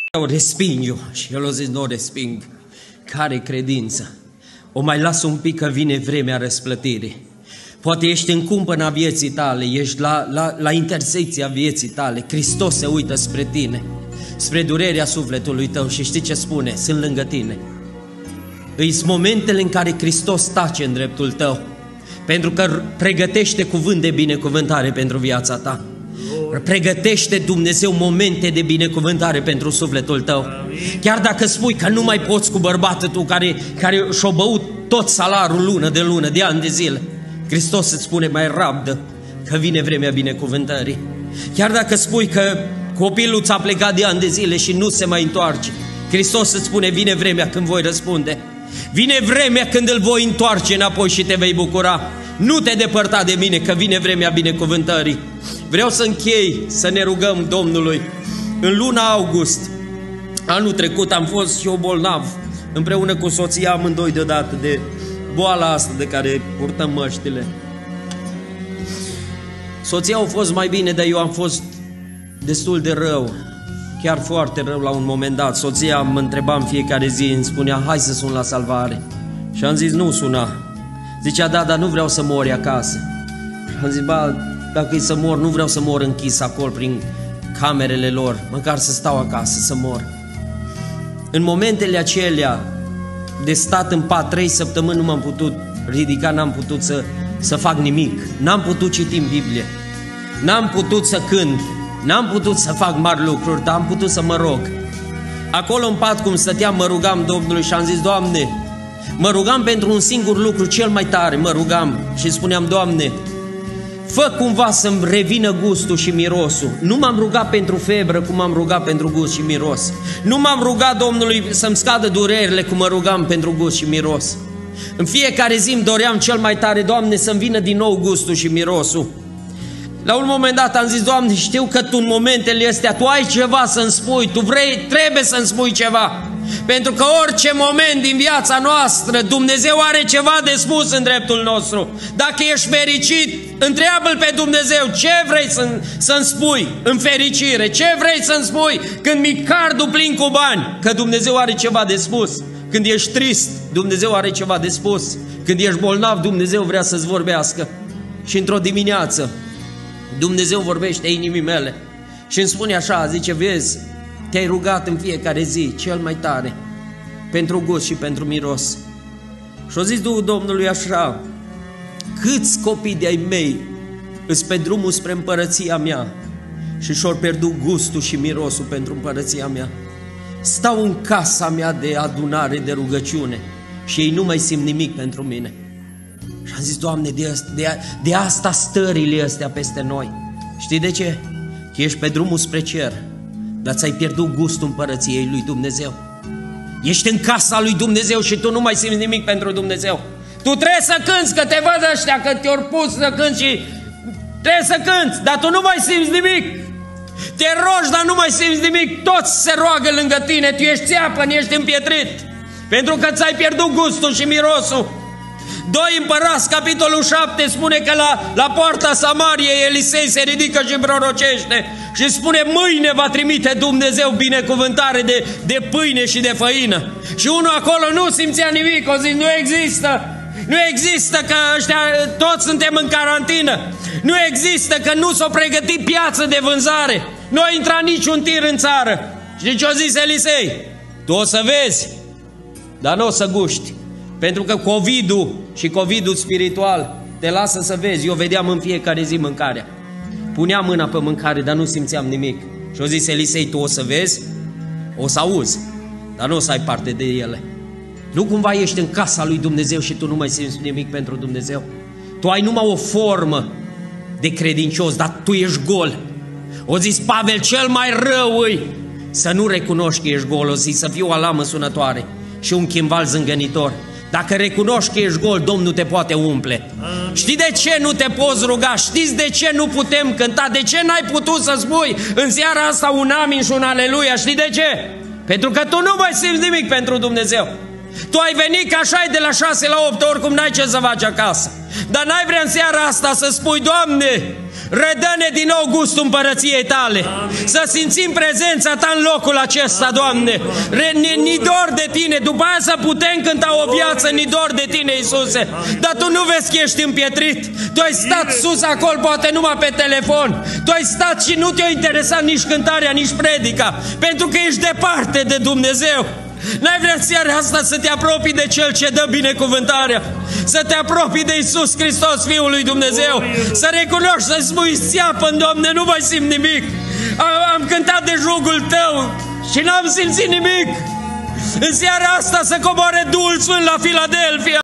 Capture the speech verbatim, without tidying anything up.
O resping eu. Și el a zis, nu o resping. Care credință? O mai las un pic că vine vremea răsplătirii. Poate ești în cumpăna vieții tale, ești la, la, la intersecția vieții tale. Hristos se uită spre tine, spre durerea sufletului tău și știi ce spune? Sunt lângă tine. Îi-s momentele în care Hristos tace în dreptul tău, pentru că pregătește cuvânt de binecuvântare pentru viața ta. Pregătește Dumnezeu momente de binecuvântare pentru sufletul tău. Chiar dacă spui că nu mai poți cu bărbatul tu care, care și-a băut tot salarul lună de lună, de ani de zile, Hristos îți spune mai rabdă că vine vremea binecuvântării. Chiar dacă spui că copilul ți-a plecat de ani de zile și nu se mai întoarce, Hristos îți spune vine vremea când voi răspunde. Vine vremea când îl voi întoarce înapoi și te vei bucura. Nu te depărta de mine că vine vremea binecuvântării. Vreau să închei, să ne rugăm Domnului. În luna august, anul trecut, am fost și eu bolnav, împreună cu soția, amândoi deodată, de boala asta de care purtăm măștile. Soția a fost mai bine, dar eu am fost destul de rău, chiar foarte rău la un moment dat. Soția mă întreba în fiecare zi, îmi spunea, hai să sun la salvare. Și am zis, nu suna. Zicea, da, dar nu vreau să mori acasă. Am zis, ba, dacă e să mor, nu vreau să mor închis acolo prin camerele lor, măcar să stau acasă, să mor. În momentele acelea de stat în pat trei săptămâni nu m-am putut ridica, n-am putut să, să fac nimic, n-am putut citi în Biblie, n-am putut să cânt, n-am putut să fac mari lucruri, dar am putut să mă rog. Acolo în pat cum stăteam, mă rugam Domnului și am zis, Doamne, mă rugam pentru un singur lucru cel mai tare, mă rugam și spuneam, Doamne, fă cumva să-mi revină gustul și mirosul. Nu m-am rugat pentru febră cum m-am rugat pentru gust și miros. Nu m-am rugat Domnului să-mi scadă durerile cum mă rugam pentru gust și miros. În fiecare zi îmi doream cel mai tare, Doamne, să-mi vină din nou gustul și mirosul. La un moment dat am zis, Doamne, știu că Tu în momentele astea, Tu ai ceva să-mi spui, Tu vrei, trebuie să-mi spui ceva. Pentru că orice moment din viața noastră, Dumnezeu are ceva de spus în dreptul nostru. Dacă ești fericit, întreabă-L pe Dumnezeu, ce vrei să-mi să spui în fericire? Ce vrei să-mi spui când mi cardul plin cu bani? Că Dumnezeu are ceva de spus. Când ești trist, Dumnezeu are ceva de spus. Când ești bolnav, Dumnezeu vrea să-ți vorbească. Și într-o dimineață, Dumnezeu vorbește inimii mele și îmi spune așa, zice, vezi, te-ai rugat în fiecare zi, cel mai tare, pentru gust și pentru miros. Și-o zis Duhul Domnului așa, câți copii de-ai mei îs pe drumul spre împărăția mea și și-or pierdut gustul și mirosul pentru împărăția mea. Stau în casa mea de adunare, de rugăciune și ei nu mai simt nimic pentru mine. Și am zis, Doamne, de, asta, de, de asta stările astea peste noi. Știi de ce? Că ești pe drumul spre cer, dar ți-ai pierdut gustul împărăției lui Dumnezeu. Ești în casa lui Dumnezeu și tu nu mai simți nimic pentru Dumnezeu. Tu trebuie să cânți, că te văd ăștia, că te-or pus să cânți și trebuie să cânți, dar tu nu mai simți nimic. Te rogi, dar nu mai simți nimic. Toți se roagă lângă tine, tu ești țeapăn, ești împietrit, pentru că ți-ai pierdut gustul și mirosul. Doi Împărați, capitolul șapte, spune că la, la poarta Samariei Elisei se ridică și prorocește și spune, mâine va trimite Dumnezeu binecuvântare de, de pâine și de făină. Și unul acolo nu simțea nimic, o zis, nu există, nu există că ăștia toți suntem în carantină, nu există că nu s-o pregătit piață de vânzare, nu a intrat niciun tir în țară. Și ce-o zis Elisei? Tu o să vezi, dar nu o să guști. Pentru că COVID-ul și COVID-ul spiritual te lasă să vezi. Eu vedeam în fiecare zi mâncarea. Puneam mâna pe mâncare, dar nu simțeam nimic. Și-o zis Elisei, tu o să vezi, o să auzi, dar nu o să ai parte de ele. Nu cumva ești în casa lui Dumnezeu și tu nu mai simți nimic pentru Dumnezeu? Tu ai numai o formă de credincios, dar tu ești gol. O zis Pavel, cel mai rău îi să nu recunoști că ești gol. O zis să fii o alamă sunătoare și un chimval zângănitor. Dacă recunoști că ești gol, Domnul te poate umple. Știi de ce nu te poți ruga? Știți de ce nu putem cânta? De ce n-ai putut să spui în seara asta un amin și un aleluia? Știi de ce? Pentru că tu nu mai simți nimic pentru Dumnezeu. Tu ai venit ca așa de la șase la opt, oricum n-ai ce să faci acasă. Dar n-ai vrea în seara asta să spui, Doamne, Redă-ne din nou gustul împărăției Tale. Să simțim prezența Ta în locul acesta, Doamne. Ni dor de Tine. După aia să putem cânta o viață, ni dor de Tine, Iisuse. Dar Tu nu vezi că ești împietrit. Tu ai stat sus acolo, poate numai pe telefon. Tu ai stat și nu te-a interesat nici cântarea, nici predica. Pentru că ești departe de Dumnezeu. N-ai vrea seara asta să te apropii de Cel ce dă binecuvântarea, să te apropii de Iisus Hristos, Fiul lui Dumnezeu, să recunoști, să spui: țeapă-n, Doamne, nu mai simt nimic. Am, am cântat de jugul Tău și n-am simțit nimic. În seara asta să coboare Duhul Sfânt la Filadelfia.